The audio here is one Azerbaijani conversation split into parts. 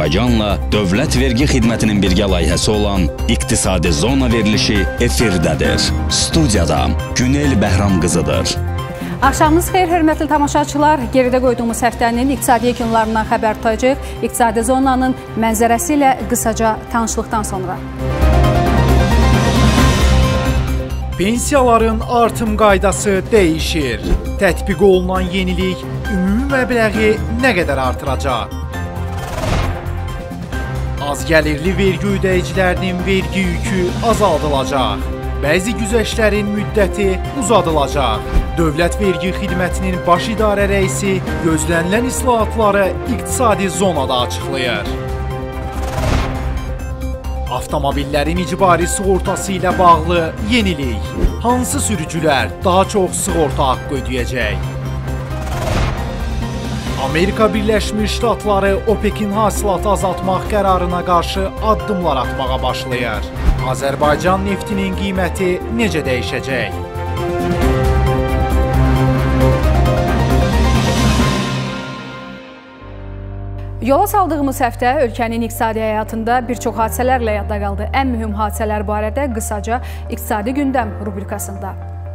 Azərbaycanla Dövlət Vergi Xidmətinin birgə layihəsi olan İqtisadi Zona verilişi efirdədir. Studiyada Günel Bəhram qızıdır. Axşamınız xeyir, hörmətli tamaşaçılar. Geridə qoyduğumuz həftənin iqtisadi yekunlarından xəbər tutacaq. İqtisadi zonanın mənzərəsi ilə qısaca tanışlıqdan sonra. Pensiyaların artım qaydası dəyişir. Tətbiq olunan yenilik ümumi məbləği nə qədər artıracaq? Az gəlirli vergi ödəyicilərinin vergi yükü azaldılacaq. Bəzi güzəştlərin müddəti uzadılacaq. Dövlət Vergi Xidmətinin baş idarə rəisi gözlənilən islahatları iqtisadi zonada açıqlayır. Avtomobillərin icbari sığortası ilə bağlı yenilik. Hansı sürücülər daha çox sığorta haqqı ödəyəcək? Amerika Birləşmiş Ştatları OPEC-in hasilatı azaltmaq qərarına qarşı addımlar atmağa başlayır. Azərbaycan neftinin qiyməti necə dəyişəcək? Yola saldığımız həftə ölkənin iqtisadi həyatında bir çox hadisələrlə yadda qaldı. Ən mühüm hadisələr barədə qısaca İqtisadi Gündəm rubrikasında.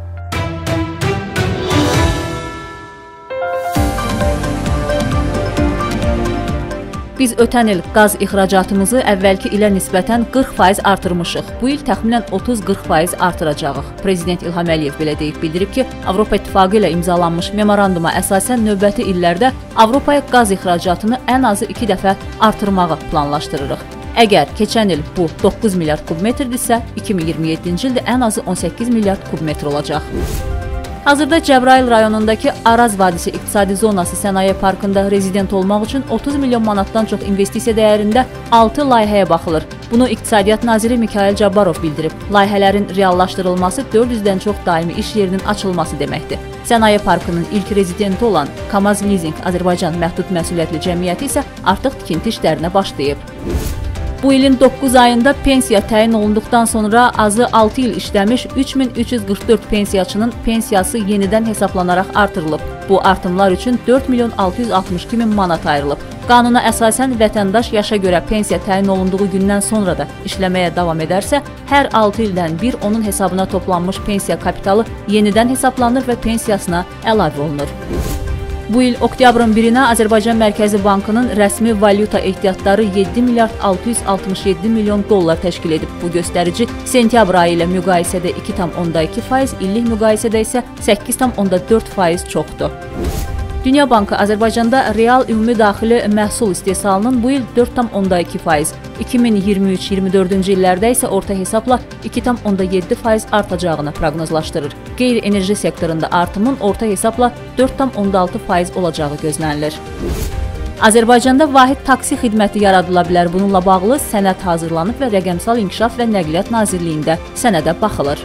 Biz ötən il qaz ixracatımızı əvvəlki ilə nisbətən 40% artırmışıq. Bu il təxminən 30-40% artıracağıq. Prezident İlham Əliyev belə deyib bildirib ki, Avropa İttifaqı ilə imzalanmış memoranduma əsasən növbəti illərdə Avropaya qaz ixracatını ən azı 2 dəfə artırmağı planlaşdırırıq. Əgər keçən il bu 9 milyard kubmetrdirsə, 2027-ci ildə ən azı 18 milyard kubmetr olacaq. Hazırda Cəbrayıl rayonundakı Araz Vadisi İqtisadi Zonası Sənaye Parkında rezident olmaq üçün 30 milyon manatdan çox investisiya dəyərində 6 layihəyə baxılır. Bunu İqtisadiyyat Naziri Mikayıl Cabbarov bildirib. Layihələrin reallaşdırılması 400-dən çox daimi iş yerinin açılması deməkdir. Sənaye Parkının ilk rezidenti olan Kamaz Leasing Azərbaycan Məhdud Məsuliyyətli Cəmiyyəti isə artıq tikinti işlərinə başlayıb. Bu ilin 9 ayında pensiya təyin olunduqdan sonra azı 6 il işləmiş 3344 pensiyaçının pensiyası yenidən hesablanaraq artırılıb. Bu artımlar üçün 4 milyon 662 min manat ayrılıb. Qanuna əsasən vətəndaş yaşa görə pensiya təyin olunduğu gündən sonra da işləməyə davam edərsə, hər 6 ildən bir onun hesabına toplanmış pensiya kapitalı yenidən hesablanır və pensiyasına əlavə olunur. Bu il oktyabrın 1-nə Azərbaycan Mərkəzi Bankının rəsmi valyuta ehtiyatları 7 milyard 667 milyon dollar təşkil edib. Bu göstərici sentyabr ayı ilə müqayisədə 2,2%, illik müqayisədə isə 8,4% çoxdur. Dünya Bankı Azərbaycanda real ümumi daxili məhsul istehsalının bu il 4,2%, 2023-24-cü illərdə isə orta hesabla 2,7% artacağını proqnozlaşdırır. Qeyri-enerji sektorunda artımın orta hesabla 4,6% olacağı gözlənilir. Azərbaycanda vahid taksi xidməti yaradıla bilər. Bununla bağlı sənəd hazırlanıb və Rəqəmsal İnkişaf və Nəqliyyat Nazirliyində sənədə baxılır.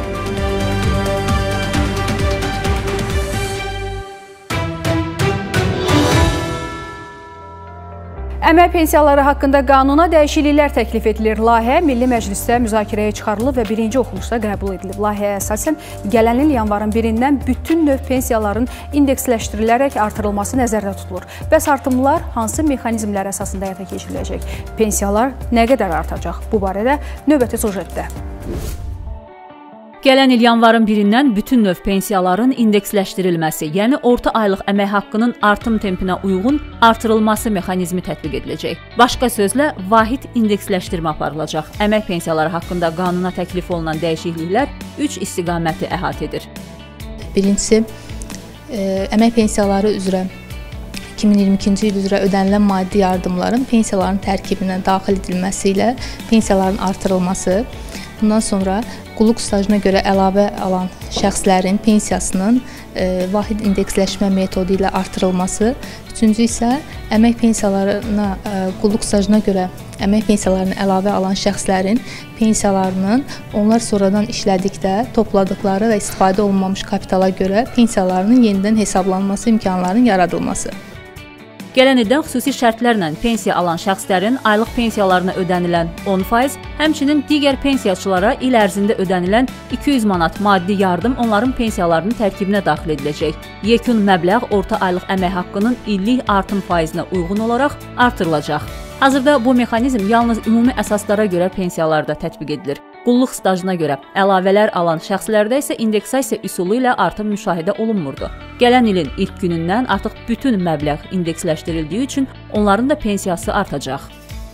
Əmək pensiyaları haqqında qanuna dəyişikliklər təklif edilir. Layihə Milli Məclisdə müzakirəyə çıxarılıb və birinci oxunuşda qəbul edilib. Layihəyə əsasən gələn il yanvarın 1-dən bütün növ pensiyaların indeksləşdirilərək artırılması nəzərdə tutulur. Bəs artımlar hansı mexanizmlər əsasında həyata keçiriləcək? Pensiyalar nə qədər artacaq? Bu barədə növbəti sujetdə. Gələn il yanvarın 1-dən bütün növ pensiyaların indeksləşdirilməsi, yəni orta aylıq əmək haqqının artım tempinə uyğun artırılması mexanizmi tətbiq ediləcək. Başqa sözlə, vahid indeksləşdirmə aparılacaq. Əmək pensiyaları haqqında qanuna təklif olunan dəyişikliklər 3 istiqaməti əhatə edir. Birincisi, əmək pensiyaları üzrə 2022-ci il üzrə ödənilən maddi yardımların pensiyaların tərkibinə daxil edilməsi ilə pensiyaların artırılması, bundan sonra qulluq stajına görə əlavə alan şəxslərin pensiyasının vahid indeksləşmə metodu ilə artırılması. Üçüncü isə əmək pensiyalarına, qulluq stajına görə əmək pensiyalarını əlavə alan şəxslərin pensiyalarının onlar sonradan işlədikdə topladıqları və istifadə olunmamış kapitala görə pensiyalarının yenidən hesablanması imkanlarının yaradılması. Gələn ildən xüsusi şərtlərlə pensiya alan şəxslərin aylıq pensiyalarına ödənilən 10%, həmçinin digər pensiyaçılara il ərzində ödənilən 200 manat maddi yardım onların pensiyalarının tərkibinə daxil ediləcək. Yekun məbləğ orta aylıq əmək haqqının illik artım faizinə uyğun olaraq artırılacaq. Hazırda bu mexanizm yalnız ümumi əsaslara görə pensiyalarda tətbiq edilir. Qulluq stajına görə əlavələr alan şəxslərdə isə indeksasiya üsulu ilə artım müşahidə olunmurdu. Gələn ilin ilk günündən artıq bütün məbləğ indeksləşdirildiyi üçün onların da pensiyası artacaq.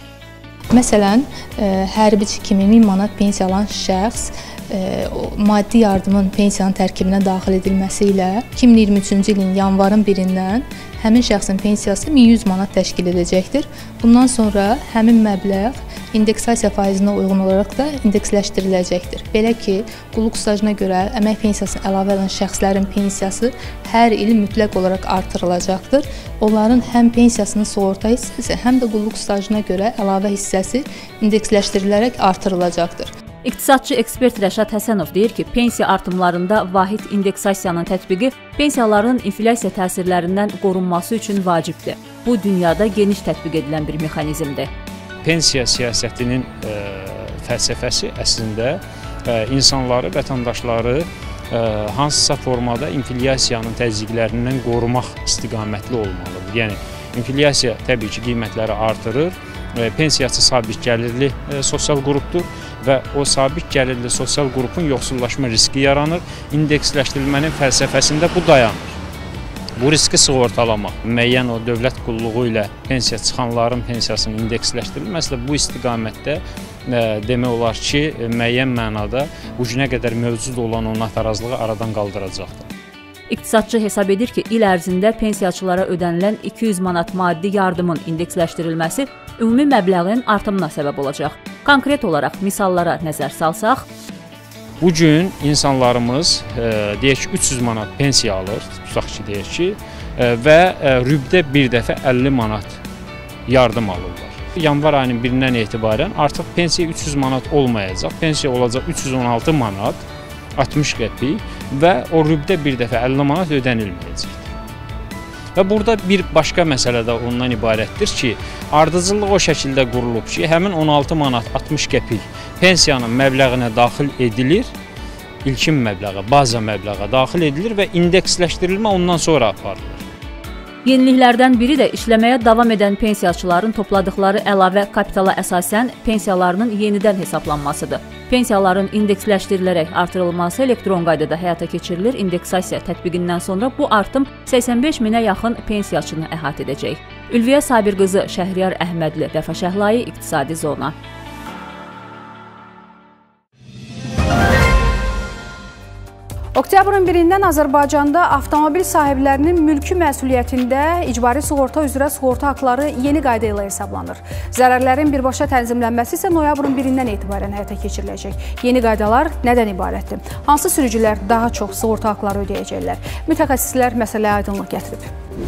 Məsələn, hərbiçi kimi 1000 manat pensiya alan şəxs maddi yardımın pensiyanın tərkibinə daxil edilməsi ilə 2023-cü ilin yanvarın 1-dən həmin şəxsin pensiyası 1100 manat təşkil edəcəkdir. Bundan sonra həmin məbləğ indeksasiya faizinə uyğun olaraq da indeksləşdiriləcəkdir. Belə ki, qulluq stajına görə əmək pensiyasına əlavə edən şəxslərin pensiyası hər il mütləq olaraq artırılacaqdır. Onların həm pensiyasının sığorta hissəsi, həm də qulluq stajına görə əlavə hissəsi indeksləşdirilərək artırılacaqdır. İqtisadçı ekspert Rəşad Həsənov deyir ki, pensiya artımlarında vahid indeksasiyanın tətbiqi pensiyaların inflyasiya təsirlərindən qorunması üçün vacibdir. Bu, dünyada geniş tətbiq edilən bir mexanizmdir. Pensiya siyasətinin fəlsəfəsi əslində insanları, vətəndaşları hansısa formada inflyasiyanın təzyiqlərindən qorumaq istiqamətli olmalıdır. Yəni, inflyasiya təbii ki, qiymətləri artırır, pensiyaçı sabit gəlirli sosial qrupdur və o sabit gəlirli sosial qrupun yoxsullaşma riski yaranır. İndeksləşdirilmənin fəlsəfəsində bu dayanır. Bu riski sığortalamaq, müəyyən o dövlət qulluğu ilə pensiya çıxanların pensiyasının indeksləşdirilməsi də bu istiqamətdə demək olar ki, müəyyən mənada bu günə qədər mövcud olan o natarazlığı aradan qaldıracaqdır. İqtisadçı hesab edir ki, il ərzində pensiyaçılara ödənilən 200 manat maddi yardımın indeksləşdirilməsi ümumi məbləğin artımına səbəb olacaq. Konkret olaraq misallara nəzər salsaq, bu gün insanlarımız deyək ki, 300 manat pensiya alır, tutaq ki, deyək ki, və rübdə bir dəfə 50 manat yardım alırlar. Yanvar ayının 1-dən etibarən artıq pensiya 300 manat olmayacaq, pensiya olacaq 316 manat 60 qəpik və o rübdə bir dəfə 50 manat ödənilməyəcəkdir. Və burada bir başqa məsələ də ondan ibarətdir ki, ardıcıllıq o şəkildə qurulub ki, həmin 16 manat 60 qəpik pensiyanın məbləğinə daxil edilir, ilkin məbləğə, baza məbləğə daxil edilir və indeksləşdirilmə ondan sonra aparılır. Yeniliklərdən biri də işləməyə davam edən pensiyaçıların topladıqları əlavə kapitala əsasən pensiyalarının yenidən hesablanmasıdır. Pensiyaların indeksləşdirilərək artırılması elektron qaydada həyata keçirilir. İndeksasiya tətbiqindən sonra bu artım 85 minə yaxın pensiyaçını əhatə edəcək. Ülviyə Sabir qızı, Şəhriyar Əhmədli, Vəfa Şəhlai, İqtisadi Zona. Oktyabrın 1-dən Azərbaycanda avtomobil sahiblərinin mülki məsuliyyətində icbari sığorta üzrə sığorta haqları yeni qayda ilə hesablanır. Zərərlərin birbaşa tənzimlənməsi isə noyabrın 1-dən etibarən həyata keçiriləcək. Yeni qaydalar nədən ibarətdir? Hansı sürücülər daha çox sığorta haqları ödəyəcəklər? Mütəxəssislər məsələyə aydınlıq gətirib.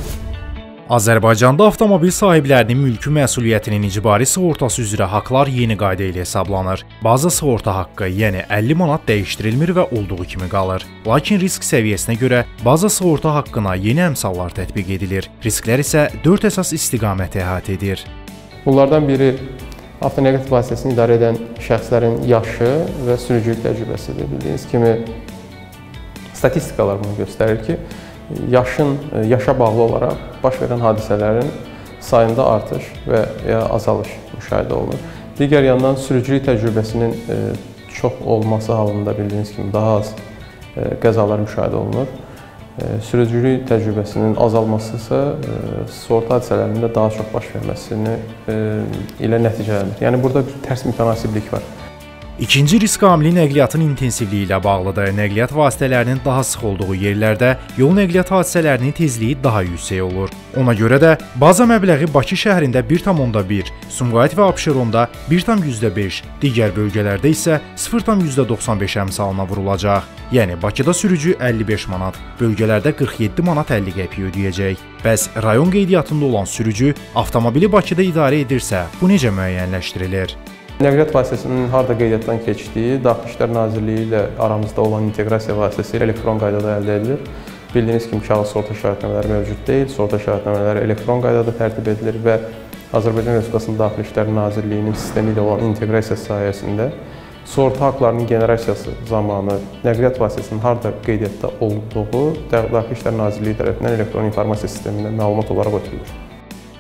Azərbaycanda avtomobil sahiblərinin mülki məsuliyyətinin icbari sığortası üzrə haqlar yeni qayda ilə hesablanır. Baza sığorta haqqı, yəni 50 manat dəyişdirilmir və olduğu kimi qalır. Lakin risk səviyyəsinə görə baza sığorta haqqına yeni əmsallar tətbiq edilir. Risklər isə 4 əsas istiqaməti əhatə edir. Bunlardan biri avtonəqliyyat vasitəsini idarə edən şəxslərin yaşı və sürücülük təcrübəsidir. Bildiyiniz kimi statistikalar bunu göstərir ki, yaşa bağlı olaraq baş verən hadisələrin sayında artış və ya azalış müşahidə olunur. Digər yandan sürücülük təcrübəsinin çox olması halında bildiyiniz kimi daha az qəzalar müşahidə olunur. Sürücülük təcrübəsinin azalması isə sığorta hadisələrində daha çox baş verməsini ilə nəticələnir. Yəni burada bir tərs mütənasiblik var. İkinci risk amili nəqliyyatın intensivliyi ilə bağlıdır. Nəqliyyat vasitələrinin daha sıx olduğu yerlərdə yol nəqliyyat hadisələrinin tezliyi daha yüksək olur. Ona görə də baza məbləği Bakı şəhərində 1,1, Sumqayıt və Abşeronda 1,5, digər bölgələrdə isə 0,95 əmsalına vurulacaq. Yəni Bakıda sürücü 55 manat, bölgələrdə 47 manat 50 qəpik ödəyəcək. Bəs rayon qeydiyyatında olan sürücü avtomobili Bakıda idarə edirsə, bu necə müəyyənləşdirilir? Nəqliyyat vasitəsinin harda qeydiyyatdan keçdiyi Daxili İşlər Nazirliyi ilə aramızda olan inteqrasiya vasitəsilə elektron qaydada əldə edilir. Bildiyiniz kimi kağız sığorta şahidnamələri mövcud deyil, sığorta şahidnamələri elektron qaydada tərtib edilir və Azərbaycan Respublikasının Daxili İşlər Nazirliyinin sistemi ilə olan inteqrasiya sayəsində sığorta haqlarının generasiyası zamanı nəqliyyat vasitəsinin harda qeydiyyatda olduğu Daxili İşlər Nazirliyi tərəfindən elektron informasiya sistemindən məlumat olaraq ötürülür.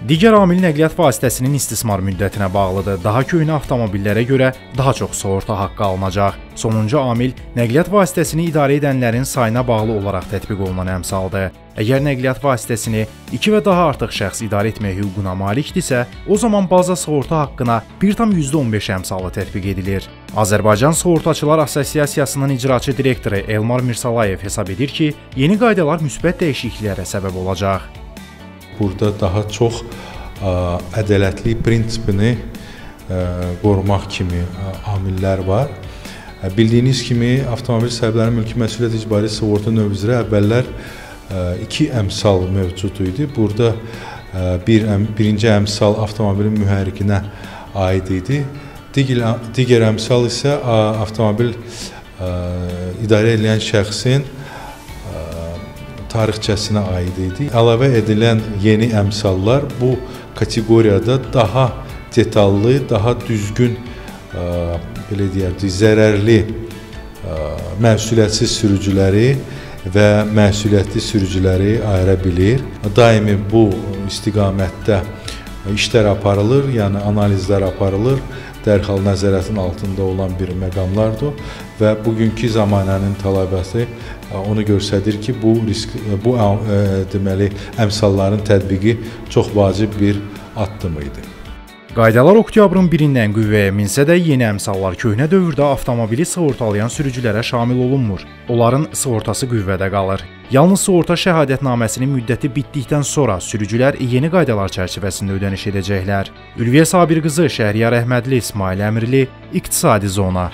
Digər amil nəqliyyat vasitəsinin istismar müddətinə bağlıdır. Daha köhnə avtomobillərə görə daha çox sığorta haqqı alınacaq. Sonuncu amil nəqliyyat vasitəsini idarə edənlərin sayına bağlı olaraq tətbiq olunan əmsaldır. Əgər nəqliyyat vasitəsini 2 və daha artıq şəxs idarə etmək hüququna malikdirsə, o zaman baza sığorta haqqına 1,15 əmsalı tətbiq edilir. Azərbaycan Sığortaçılar Assosiasiyasının icraçı direktoru Elmar Mirsalayev hesab edir ki, yeni qaydalar müsbət dəyişikliklərə səbəb olacaq. Burada daha çox ədalətli prinsipini qorumaq kimi amillər var. Bildiyiniz kimi, avtomobil sahiblərinin mülki məsuliyyət icbari sığorta növü üzrə əvvəllər 2 əmsal mövcud idi. Burada birinci əmsal avtomobilin mühərrikinə aid idi. Digər əmsal isə avtomobil idarə edən şəxsin tarixçəsinə aid idi. Əlavə edilən yeni əmsallar bu kateqoriyada daha detallı, daha düzgün, belə deyək, zərərli məsuliyyətsiz sürücüləri və məsuliyyətli sürücüləri ayıra bilir. Daimi bu istiqamətdə işlər aparılır, yəni analizlər aparılır. Dərhal nəzarətin altında olan bir məqamlardır və bugünkü zamanənin tələbəsi onu göstərir ki, bu deməli əmsalların tətbiqi çox vacib bir addım idi. Qaydalar oktyabrın 1-dən qüvvəyə minsə də yeni əmsallar köhnə dövrdə avtomobili sığortalayan sürücülərə şamil olunmur. Onların sığortası qüvvədə qalır. Yalnız sığorta şəhadətnaməsinin müddəti bitdikdən sonra sürücülər yeni qaydalar çərçivəsində ödəniş edəcəklər. Ülviyə Sabir qızı, Şəhriyar Əhmədli, İsmail Əmirli, İqtisadi Zona.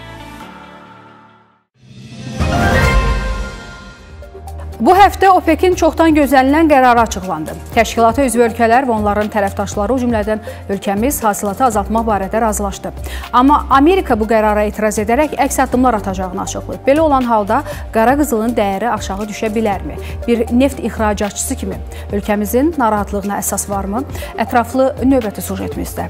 Bu həftə OPEC-in çoxdan gözlənilən qərarı açıqlandı. Təşkilata üzv ölkələr və onların tərəfdaşları, o cümlədən ölkəmiz hasilatı azaltmaq barədə razılaşdı. Amma Amerika bu qərara etiraz edərək əks addımlar atacağını açıqlayıb. Belə olan halda qara qızılın dəyəri aşağı düşə bilərmi? Bir neft ixracatçısı kimi ölkəmizin narahatlığına əsas varmı? Ətraflı növbəti sujetimizdə.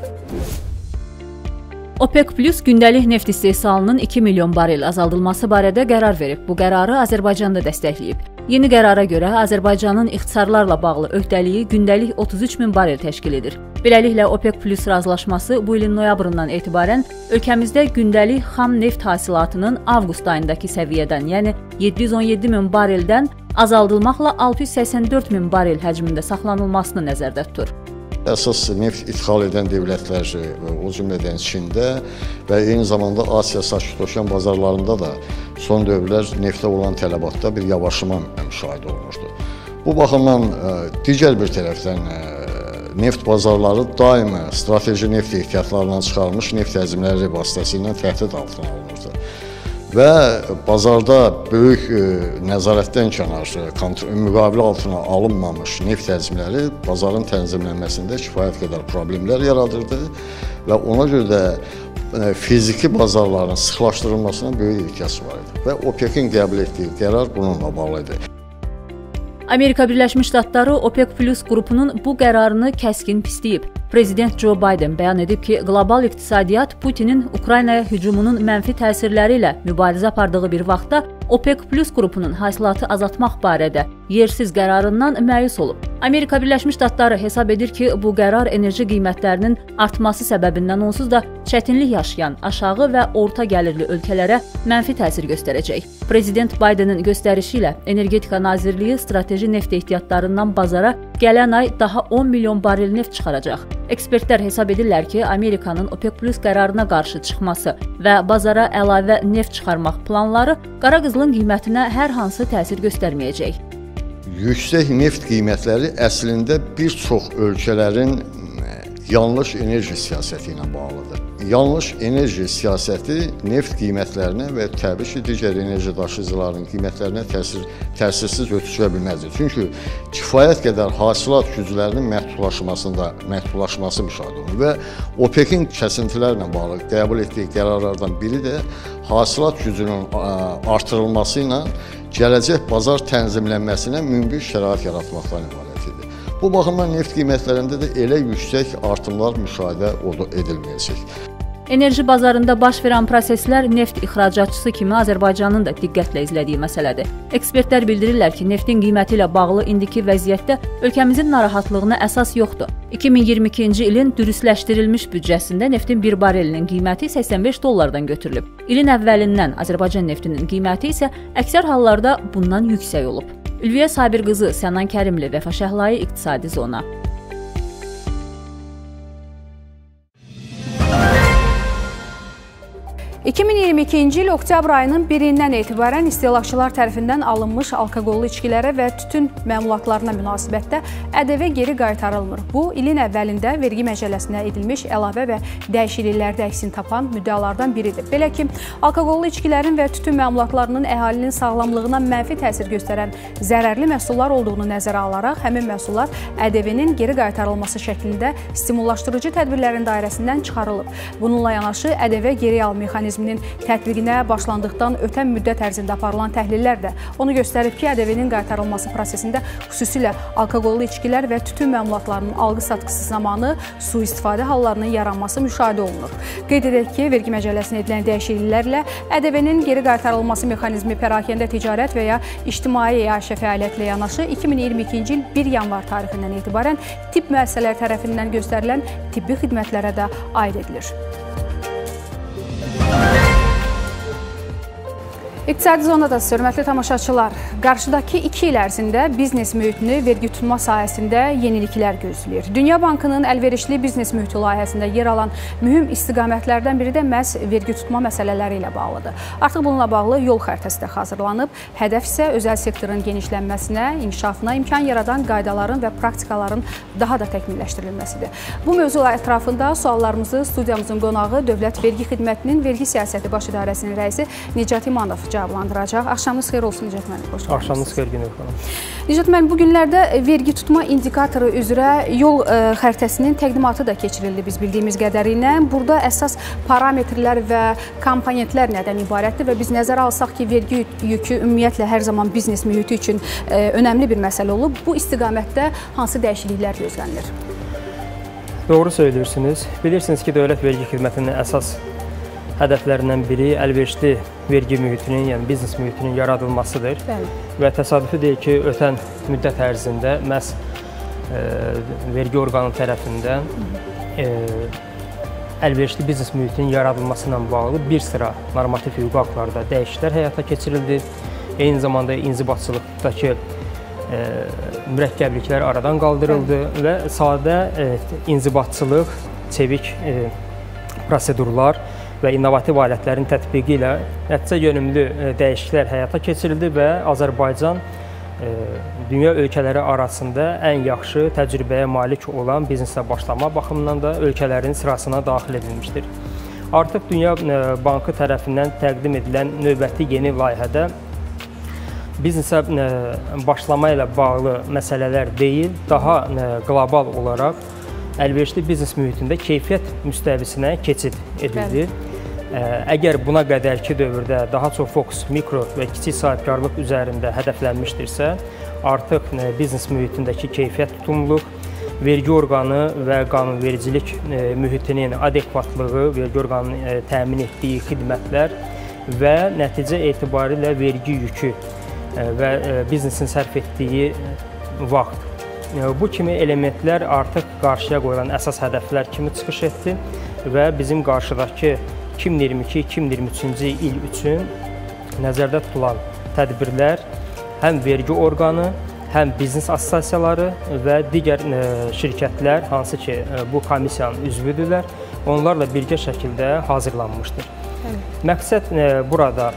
OPEC Plus gündəlik neft istehsalının 2 milyon barel azaldılması barədə qərar verib. Bu qərarı Azərbaycan da dəstəkləyib. Yeni qərara görə Azərbaycanın ixtisarlarla bağlı öhdəliyi gündəlik 33 min barel təşkil edir. Beləliklə, OPEC Plus razılaşması bu ilin noyabrından etibarən ölkəmizdə gündəlik xam neft hasilatının avqust ayındakı səviyyədən, yəni 717 min bareldən azaldılmaqla 684 min barel həcmində saxlanılmasını nəzərdə tutur. Əsas neft ixal edən dövlətlər, o cümlədən Çində və eyni zamanda Asiya sakit-okean bazarlarında da son dövrlər neftə olan tələbatda bir yavaşlama müşahidə olunurdu. Bu baxımdan digər bir tərəfdən neft bazarları daima strateji neft ehtiyatlarından çıxarılmış neft həcmləri vasitəsilə təhdid altına alınırdı. Və bazarda böyük nəzarətdən kənar, müqavilə altına alınmamış neft həcmləri bazarın tənzimlənməsində kifayət qədər problemlər yaradırdı və ona görə də fiziki bazarların sıxlaşdırılmasına böyük ehtiyac var idi və OPEC-in qəbul etdiyi qərar bununla bağlı idi. Amerika Birləşmiş Ştatları OPEC Plus qrupunun bu qərarını kəskin pisləyib. Prezident Joe Biden bəyan edib ki, qlobal iqtisadiyyat Putinin Ukraynaya hücumunun mənfi təsirləri ilə mübarizə apardığı bir vaxtda OPEC Plus qrupunun hasilatı azaltmaq barədə yersiz qərarından məyus olub. Amerika Birləşmiş Ştatları hesab edir ki, bu qərar enerji qiymətlərinin artması səbəbindən onsuz da çətinlik yaşayan aşağı və orta gəlirli ölkələrə mənfi təsir göstərəcək. Prezident Bidenin göstərişi ilə Energetika Nazirliyi strateji neft ehtiyatlarından bazara gələn ay daha 10 milyon barel neft çıxaracaq. Ekspertlər hesab edirlər ki, Amerikanın OPEC Plus qərarına qarşı çıxması və bazara əlavə neft çıxarmaq planları qara qızılın qiymətinə hər hansı təsir göstərməyəcək. Yüksək neft qiymətləri əslində bir çox ölkələrin yanlış enerji siyasəti ilə bağlıdır. Yanlış enerji siyasəti neft qiymətlərinə və təbii ki, digər enerji daşıyıcılarının qiymətlərinə təsirsiz ötüşə bilməzdir. Çünki kifayət qədər hasilat güclərinin məhdudlaşması müşahidə olunur və OPEC-in kəsintilərlə bağlı qəbul etdiyi qərarlardan biri də hasilat gücünün artırılması ilə gələcək bazar tənzimlənməsinə mümkün şərait yaratmaqdan ibarət idi. Bu baxımdan neft qiymətlərində də elə yüksək artımlar müşahidə edilməyəcək. Enerji bazarında baş verən proseslər neft ixracatçısı kimi Azərbaycanın da diqqətlə izlədiyi məsələdir. Ekspertlər bildirirlər ki, neftin qiyməti ilə bağlı indiki vəziyyətdə ölkəmizin narahatlığına əsas yoxdur. 2022-ci ilin dürüstləşdirilmiş büdcəsində neftin bir barelinin qiyməti $85 götürülüb. İlin əvvəlindən Azərbaycan neftinin qiyməti isə əksər hallarda bundan yüksək olub. Ülviyə Sabir qızı, Sənan Kərimli, Vəfa Şəhlai, İqtisadi Zona. 2022-ci il oktyabr ayının 1-dən etibarən istehlakçılar tərəfindən alınmış alkoqollu içkilərə və tütün məmulatlarına münasibətdə ƏDV geri qaytarılmır. Bu, ilin əvvəlində vergi məcəlləsinə edilmiş əlavə və dəyişikliklərdə əksini tapan müddəalardan biridir. Belə ki, alkoqollu içkilərin və tütün məmulatlarının əhalinin sağlamlığına mənfi təsir göstərən zərərli məhsullar olduğunu nəzərə alaraq, həmin məhsullar ƏDV-nin geri qaytarılması şəklində stimullaşdırıcı tədbirlərin dairəsindən çıxarılıb. Bununla yanaşı, ƏDV geri al mexanizminin tətbiqinə başlandıqdan ötən müddət ərzində aparılan təhlillər də onu göstərib ki, ƏDV-nin qaytarılması prosesində xüsusilə alkoqollu içkilər və tütün məmulatlarının alqı-satqısı zamanı sui-istifadə hallarının yaranması müşahidə olunur. Qeyd edək ki, vergi məcəlləsinə edilən dəyişikliklərlə ƏDV-nin geri qaytarılması mexanizmi pərakəndə ticarət və ya ictimai iaşə fəaliyyətlə yanaşı 2022-ci il 1 yanvar tarixindən etibarən tibb müəssisələri tərəfindən göstərilən tibbi xidmətlərə də aid edilir. İqtisadi Zonada hörmətli tamaşaçılar, qarşıdakı 2 il ərzində biznes mühitini vergi tutma sahəsində yeniliklər gözləyir. Dünya Bankının əlverişli biznes mühiti layihəsində yer alan mühüm istiqamətlərdən biri də məhz vergi tutma məsələləri ilə bağlıdır. Artıq bununla bağlı yol xəritəsi də hazırlanıb. Hədəf isə özəl sektorun genişlənməsinə, inkişafına imkan yaradan qaydaların və praktikaların daha da təkmilləşdirilməsidir. Bu mövzu ətrafında suallarımızı studiyamızın qonağı Dövlət Vergi Xidmətinin Vergi Siyasəti Baş İdarəsinin rəisi Nicat İmanov cavablandıracaq. Axşamınız xeyir olsun Nicat müəllim. Xoş gəldiniz. Axşamınız xeyir Günel xanım. Nicat müəllim, bu günlərdə vergi tutma indikatoru üzrə yol xəritəsinin təqdimatı da keçirildi biz bildiyimiz qədərilə. Burada əsas parametrlər və komponentlər nədən ibarətdir və biz nəzərə alsaq ki, vergi yükü ümumiyyətlə hər zaman biznes mühiti üçün önəmli bir məsələ olub. Bu istiqamətdə hansı dəyişikliklər gözlənilir? Doğru söylüyorsunuz. Bilirsiniz ki, Dövlət Vergi Xidmətinin əsas hədəflərindən biri əlverişli vergi mühitinin, yəni biznes mühitinin yaradılmasıdır. Bəli. Və təsadüfi deyil ki, ötən müddət ərzində məhz vergi orqanı tərəfindən əlverişli biznes mühitinin yaradılması ilə bağlı bir sıra normativ hüquqi aktlarda dəyişikliklər həyata keçirildi. Eyni zamanda inzibatçılıqdakı mürəkkəbliklər aradan qaldırıldı və sadə inzibatçılıq, çevik prosedurlar və innovativ alətlərin tətbiqi ilə nəticə yönümlü dəyişikliklər həyata keçirildi və Azərbaycan dünya ölkələri arasında ən yaxşı təcrübəyə malik olan biznesə başlama baxımından da ölkələrin sırasına daxil edilmişdir. Artıq Dünya Bankı tərəfindən təqdim edilən növbəti yeni layihədə biznesə başlama ilə bağlı məsələlər deyil, daha qlobal olaraq əlverişli biznes mühitində keyfiyyət müstəvisinə keçid edilir. Əgər buna qədərki dövrdə daha çox fokus mikro və kiçik sahibkarlıq üzərində hədəflənmişdirsə, artıq biznes mühitindəki keyfiyyət tutumluluq, vergi orqanı və qanunvericilik mühitinin adekvatlığı, vergi orqanının təmin etdiyi xidmətlər və nəticə etibarilə vergi yükü və biznesin sərf etdiyi vaxt. Bu kimi elementlər artıq qarşıya qoyulan əsas hədəflər kimi çıxış etdi və bizim qarşıdakı 2022-2023-cü il üçün nəzərdə tutulan tədbirlər həm vergi orqanı, həm biznes assosiasiyaları və digər şirkətlər, hansı ki bu komissiyanın üzvüdürlər, onlarla birgə şəkildə hazırlanmışdır. Məqsəd burada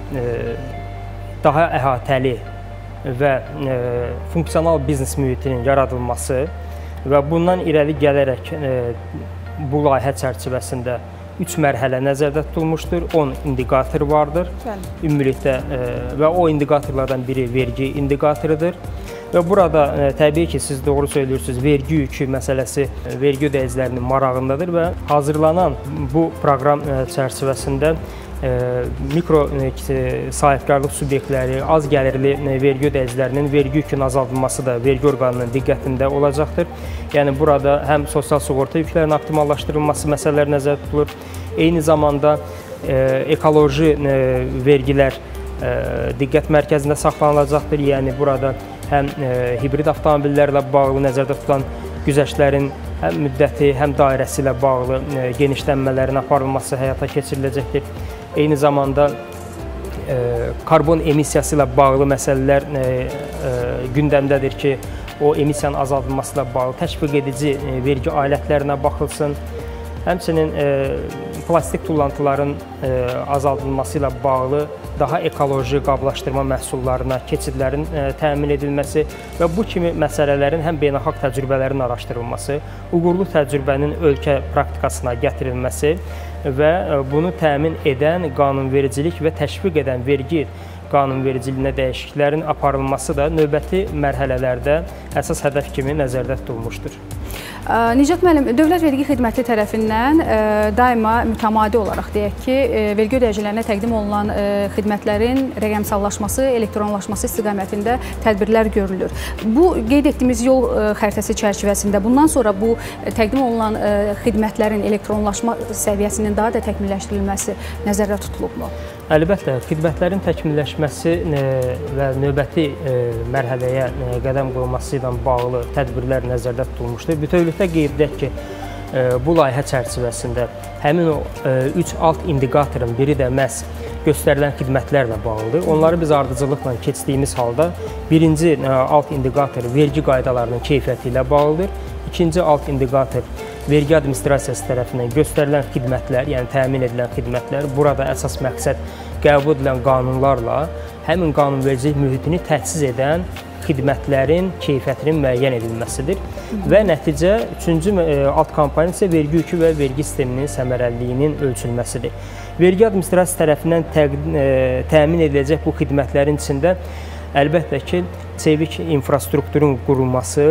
daha əhatəli və funksional biznes mühitinin yaradılması və bundan irəli gələrək bu layihə çərçivəsində 3 mərhələ nəzərdə tutulmuşdur, 10 indikator vardır ümumilikdə və o indikatorlardan biri vergi indikatorudur. Və burada təbii ki, siz doğru söylüyorsunuz, vergi yükü məsələsi vergi ödəyicilərinin marağındadır və hazırlanan bu proqram çərçivəsində mikro sahibkarlıq subyektləri, az gəlirli vergi ödəyicilərinin vergi yükünün azaldılması da vergi orqanının diqqətində olacaqdır. Yəni burada həm sosial sığorta yüklərinin optimallaşdırılması məsələləri nəzərdə tutulur, Eyni zamanda ekoloji vergilər diqqət mərkəzində saxlanılacaqdır. Yəni burada həm hibrid avtomobillərlə bağlı nəzərdə tutulan güzəştlərin həm müddəti, həm dairəsi ilə bağlı genişlənmələrin aparılması həyata keçiriləcəkdir. Eyni zamanda karbon emissiyası ilə bağlı məsələlər gündəmdədir ki, o emissiyanın azaldılması ilə bağlı təşviq edici vergi alətlərinə baxılsın. Həmçinin plastik tullantıların azaldılması ilə bağlı daha ekoloji qablaşdırma məhsullarına keçidlərin təmin edilməsi və bu kimi məsələlərin həm beynəlxalq təcrübələrin araşdırılması, uğurlu təcrübənin ölkə praktikasına gətirilməsi və bunu təmin edən qanunvericilik və təşviq edən vergi qanunvericiliyinə dəyişikliklərin aparılması da növbəti mərhələlərdə əsas hədəf kimi nəzərdə tutulmuşdur. Nicat müəllim, Dövlət Vergi Xidməti tərəfindən daima mütəmadi olaraq deyək ki, vergi ödəyicilərinə təqdim olunan xidmətlərin rəqəmsallaşması, elektronlaşması istiqamətində tədbirlər görülür. Bu, qeyd etdiyimiz yol xəritəsi çərçivəsində bundan sonra bu təqdim olunan xidmətlərin elektronlaşma səviyyəsinin daha da təkmilləşdirilməsi nəzərdə tutulubmu? Əlbəttə, xidmətlərin təkmilləşməsi və növbəti mərhələyə qədəm qoyulması ilə bağlı tədbirlər nəzərdə tutulmuşdur. Bütövlükdə qeyd edək ki, bu layihə çərçivəsində həmin o 3 alt indikatorun biri də məhz göstərilən xidmətlərlə bağlıdır. Onları biz ardıcıllıqla keçdiyimiz halda birinci alt indikator vergi qaydalarının keyfiyyəti ilə bağlıdır. İkinci alt indikator vergi administrasiyası tərəfindən göstərilən xidmətlər, yəni təmin edilən xidmətlər. Burada əsas məqsəd qəbul edilən qanunlarla həmin qanunvericilik mühitini təchiz edən xidmətlərin keyfiyyətinin müəyyən edilməsidir. Və nəticə, üçüncü alt komponent isə vergi yükü və vergi sisteminin səmərəliliyinin ölçülməsidir. Vergi administrasiyası tərəfindən təmin ediləcək bu xidmətlərin içində əlbəttə ki, çevik infrastrukturun qurulması,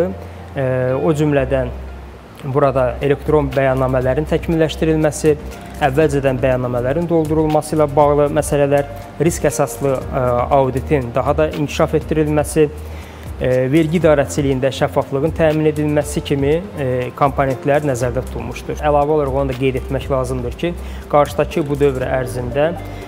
o cümlədən burada elektron bəyannamələrin təkmilləşdirilməsi, əvvəlcədən bəyannamələrin doldurulması ilə bağlı məsələlər, risk əsaslı auditin daha da inkişaf etdirilməsi, vergi idarəçiliyində şəffaflığın təmin edilməsi kimi komponentlər nəzərdə tutulmuşdur. Əlavə olaraq onu da qeyd etmək lazımdır ki, qarşıdakı bu dövr ərzində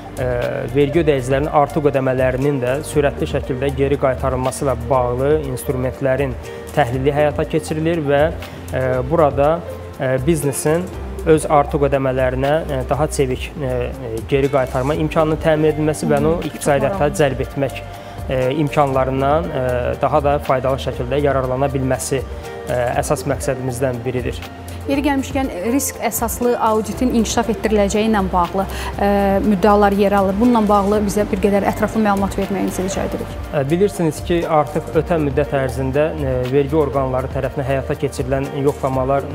vergi ödəyicilərinin artıq ödəmələrinin də sürətli şəkildə geri qaytarılması ilə bağlı instrumentlərin təhlili həyata keçirilir və burada biznesin öz artıq ödəmələrinə daha çevik geri qaytarma imkanını təmin edilməsi və onu iqtisadiyyata cəlb etmək imkanlarından daha da faydalı şəkildə yararlana bilməsi əsas məqsədimizdən biridir. Yeri gəlmişkən, risk əsaslı auditin inkişaf etdiriləcəyi ilə bağlı müddialar yer alır. Bununla bağlı bizə bir qədər ətraflı məlumat verməyinizi rica edirik. Bilirsiniz ki, artıq ötən müddət ərzində vergi orqanları tərəfindən həyata keçirilən yoxlamalar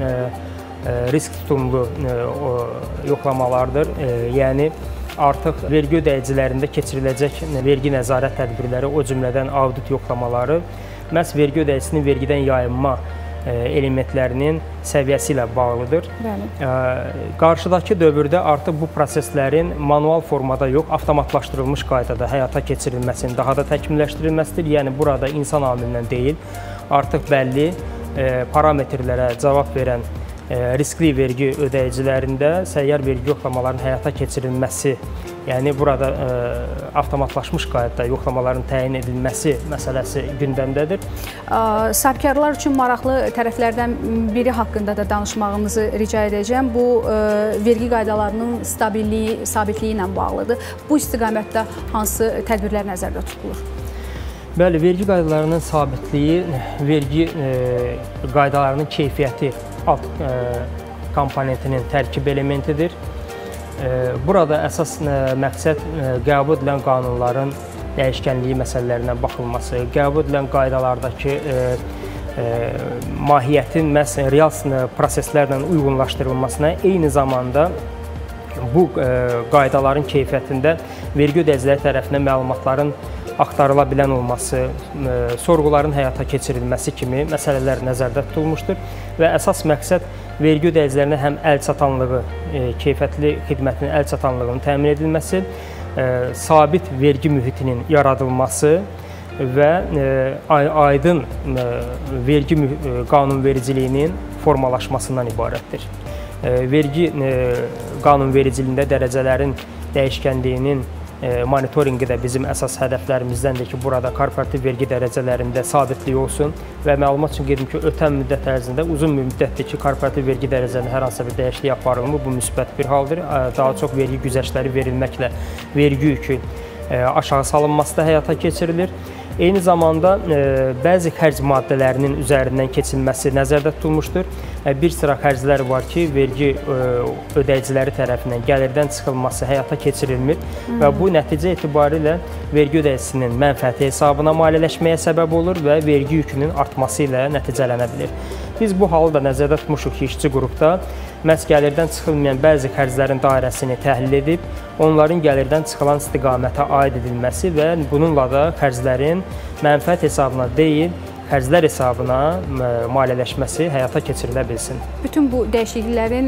risk tutumlu yoxlamalardır. Yəni, artıq vergi ödəyicilərində keçiriləcək vergi nəzarət tədbirləri, o cümlədən audit yoxlamaları məhz vergi ödəyicisinin vergidən yayınma elementlərinin səviyyəsi ilə bağlıdır. Qarşıdakı dövrdə artıq bu proseslərin manual formada yox, avtomatlaşdırılmış qaydada həyata keçirilməsinin daha da təkmilləşdirilməsidir. Yəni, burada insan amilindən deyil, artıq bəlli parametrlərə cavab verən riskli vergi ödəyicilərində səyyar vergi yoxlamalarının həyata keçirilməsi, yəni burada avtomatlaşmış qaydada yoxlamaların təyin edilməsi məsələsi gündəmdədir. Sahibkarlar üçün maraqlı tərəflərdən biri haqqında da danışmağınızı rica edəcəm. Bu, vergi qaydalarının stabilliyi, sabitliyi ilə bağlıdır. Bu istiqamətdə hansı tədbirlər nəzərdə tutulur? Bəli, vergi qaydalarının sabitliyi, vergi qaydalarının keyfiyyəti alt komponentinin tərkib elementidir. Burada əsas məqsəd qəbul edilən qanunların dəyişkənliyi məsələlərinə baxılması, qəbul edilən qaydalardakı mahiyyətin məhz real proseslərlə uyğunlaşdırılmasına, eyni zamanda bu qaydaların keyfiyyətində vergi ödəyiciləri tərəfindən məlumatların axtarıla bilən olması, sorğuların həyata keçirilməsi kimi məsələlər nəzərdə tutulmuşdur və əsas məqsəd vergi ödəyicilərinə həm əlçatanlığı, keyfiyyətli xidmətin əlçatanlığının təmin edilməsi, sabit vergi mühitinin yaradılması və aydın vergi qanunvericiliyinin formalaşmasından ibarətdir. vergi qanunvericiliyində dərəcələrin dəyişkənliyinin monitorinqi də bizim əsas hədəflərimizdəndir ki, burada korporativ vergi dərəcələrində sabitlik olsun və məlumat üçün qeyd edim ki, ötən müddət ərzində uzun müddətdir ki, korporativ vergi dərəcələrində hər hansısa bir dəyişiklik aparılmır. Bu müsbət bir haldır. Daha çox vergi güzəştləri verilməklə vergi yükü aşağı salınması da həyata keçirilir. Eyni zamanda bəzi xərc maddələrinin üzərindən keçilməsi nəzərdə tutulmuşdur. Bir sıra xərclər var ki, vergi ödəyiciləri tərəfindən gəlirdən çıxılması həyata keçirilmir və bu nəticə etibarilə vergi ödəyicisinin mənfəəti hesabına maliyyələşməyə səbəb olur və vergi yükünün artması ilə nəticələnə bilir. Biz bu halı da nəzərdə tutmuşuq ki, işçi qrupda məhz gəlirdən çıxılmayan bəzi xərclərin dairəsini təhlil edib, onların gəlirdən çıxılan istiqamətə aid edilməsi və bununla da xərclərin mənfəət hesabına deyil, xərclər hesabına maliyyələşməsi həyata keçirilə bilsin. Bütün bu dəyişikliklərin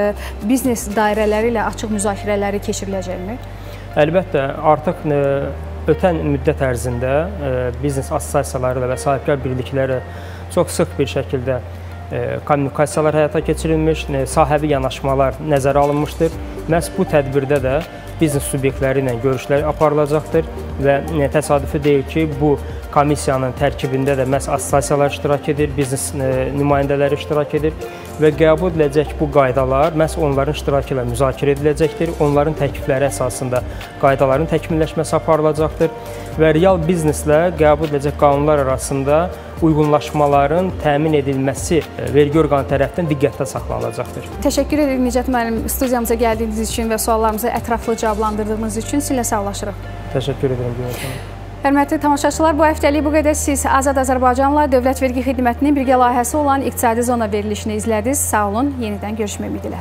biznes dairələri ilə açıq müzakirələri keçiriləcəkmi? Əlbəttə, artıq ötən müddət ərzində biznes assosiasiyaları ilə və sahibkar birlikləri çox sıx bir şəkildə kommunikasiyalar həyata keçirilmiş, sahəvi yanaşmalar nəzərə alınmışdır. Məhz bu tədbirdə də biznes subyektləri ilə görüşlər aparılacaqdır və təsadüfi deyil ki, bu komissiyanın tərkibində də məhz assosiasiyalar iştirak edir, biznes nümayəndələri iştirak edir və qəbul ediləcək bu qaydalar məhz onların iştirakı ilə müzakirə ediləcəkdir. Onların təklifləri əsasında qaydaların təkmilləşməsi aparılacaqdır və real bizneslə qəbul ediləcək qanunlar arasında uyğunlaşmaların təmin edilməsi vergi orqanı tərəfindən diqqətdə saxlanılacaqdır. Təşəkkür edirik Nicət müəllim, studiyamıza gəldiyiniz üçün və suallarımızı ətraflı cavablandırdığınız üçün sizinlə sağlaşırıq. Təşəkkür edirəm Güneş xanım. Hörmətli tamaşaçılar, bu həftəlik bu qədər. Siz Azad Azərbaycanla Dövlət Vergi Xidmətinin birgə layihəsi olan İqtisadi Zona verilişini izlədiniz. Sağ olun, yenidən görüşmək ümidi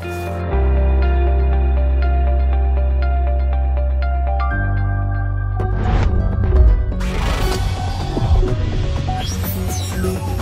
ilə.